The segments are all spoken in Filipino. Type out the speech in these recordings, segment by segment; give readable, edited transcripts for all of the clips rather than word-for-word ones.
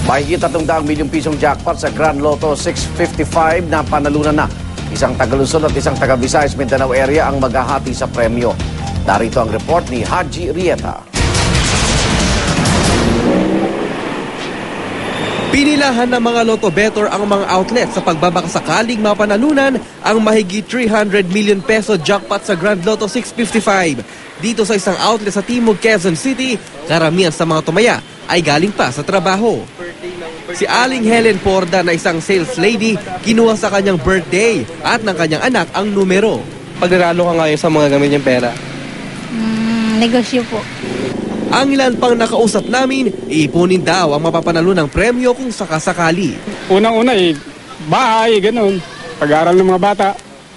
Mahigit 300 milyong pisong jackpot sa Grand Lotto 655 na panalunan na. Isang taga Luzon at isang taga Visayas Mindanao area ang maghahati sa premyo. Narito ang report ni Haji Rieta. Pinilahan ng mga Lotto Better ang mga outlet sa pagbabakasakaling mapanalunan ang mahigit 300 million peso jackpot sa Grand Lotto 655. Dito sa isang outlet sa Timog, Quezon City, karamihan sa mga tumaya ay galing pa sa trabaho. Si Aling Helen Porda na isang sales lady, kinuha sa kanyang birthday at ng kanyang anak ang numero. Pagregalo ka ngayon sa mga gamit niyang pera? Negosyo po. Ang ilan pang nakausap namin, iipunin daw ang mapapanalo ng premyo kung sakasakali. Unang-una bahay, ganun. Pag-aaral ng mga bata.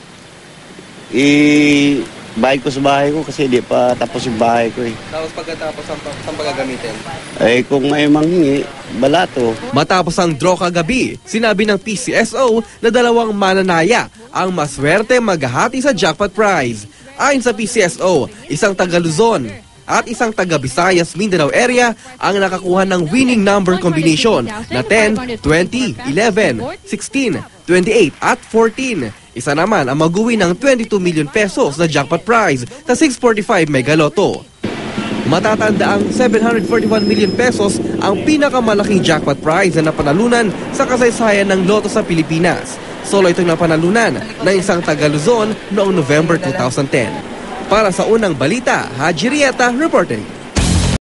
Bayad ko sa bahay ko kasi di pa tapos yung bahay ko . Tapos pagkatapos, saan pagagamitin? Kung may manghingi, balato. Matapos ang draw kagabi, sinabi ng PCSO na dalawang mananaya ang maswerte maghahati sa jackpot prize. Ayon sa PCSO, isang taga Luzon at isang taga Visayas Mindanao area ang nakakuha ng winning number combination na 10, 20, 11, 16, 28 at 14. Isa naman ang mag-uwi ng 22 million pesos na jackpot prize sa 645 Mega Lotto. Matatanda ang 741 million pesos ang pinakamalaking jackpot prize na napanalunan sa kasaysayan ng Lotto sa Pilipinas. Solo itong napanalunan ng isang taga Luzon noong November 2010. Para sa unang balita, Haji Rieta reporting.